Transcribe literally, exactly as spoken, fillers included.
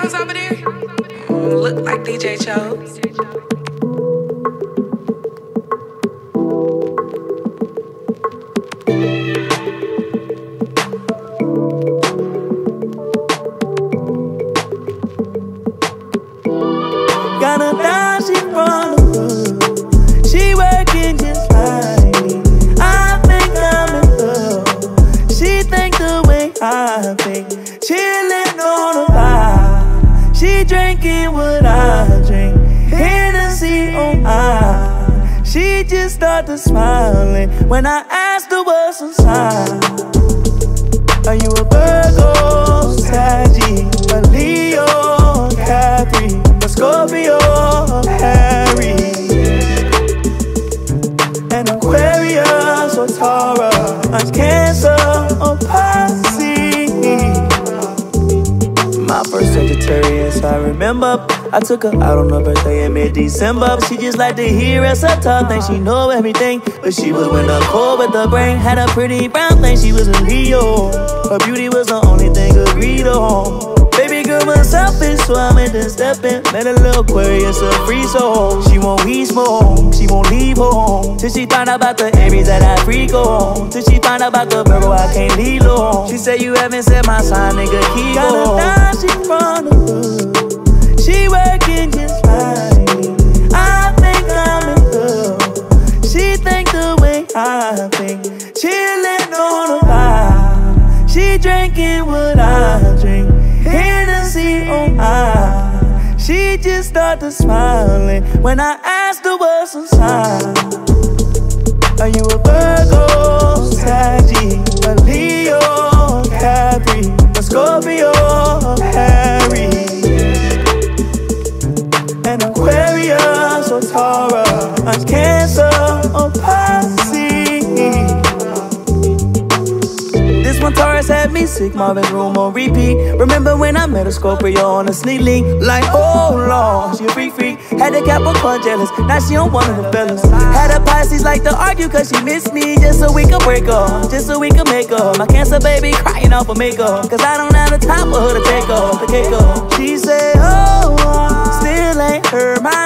songs over there? Mm, look like D J chose. Got a dime, she from the hood. She working just like me. I think I'm in love. She think the way I think. Chillin' on a vibe. She drinking what I drink. Hennessy on I. She just started smiling when I asked her what's inside. Are you a Virgo, Sagittarius, a Leo, Capri, a Scorpio, Aries, an Aquarius or Taurus, a Cancer or Pisces? My first Sagittarius, I remember. I took her out on her birthday in mid-December. She just like to hear us up talk, think she know everything. But she was winter cold with the brain. Had a pretty brown thing, she was a Leo. Her beauty was the only thing agreed on. Baby girl was selfish, so I went to step in. Met a little Aquarius, a free soul. She won't weed smoke, she won't leave home till she find out about the Aries that I freak on. Till she find out about the Virgo I can't leave long. She said you haven't said my sign, nigga, keep on. Got a dime, she from the hood. She working just like me. I think I'm in love. She think the way I think. Chillin' on a vibe. She drinking what I drink. Hennessy on I. She just started smiling when I asked her what's inside. Are you a Virgo, Sagittarius, a Leo, Capri, a Scorpio, Aries, an Aquarius or Taurus, a Cancer or Pisces? This one Taurus had me sick, Marvin's Room on repeat. Remember when I met a Scorpio on a sneak link? Like, oh Lord, she a freak freak. Had a Capricorn jealous, now she on one of the fellas. Had a Pisces like to argue cause she missed me. Just so we could break up, just so we could make up. My Cancer baby crying off of makeup, cause I don't have the time for her to take off, to take off. She said, oh, still ain't her mind.